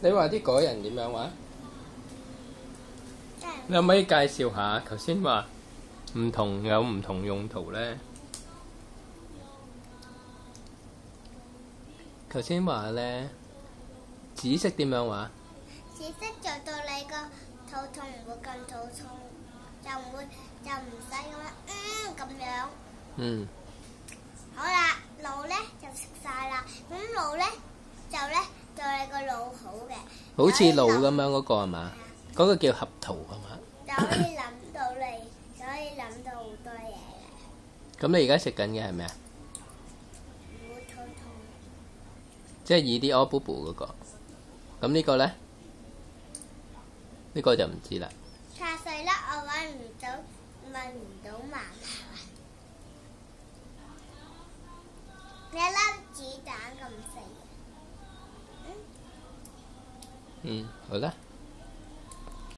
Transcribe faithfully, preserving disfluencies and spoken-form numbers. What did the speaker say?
你話啲果仁點樣話？你可唔可以介紹下？頭先話唔同有唔同用途咧。頭先話咧，紫色點樣話？ 紫色做到你個肚痛唔會咁肚痛，就唔會就唔使咁樣嗯咁樣。 嗯。 好啦，腦咧就食晒啦，咁腦咧就咧對你個腦好嘅。 好似腦咁樣嗰個係嘛？嗰個叫合桃係嘛？ 就可以諗到你，就可以諗到好多嘢嘅。 咁你而家食緊嘅係咩啊？ 唔會肚痛。 即係易啲屙 boo boo嗰個。咁呢個咧？呢個就唔知啦。 太細粒，我揾唔到，問唔到媽媽。一粒子彈咁細。 嗯，好啦。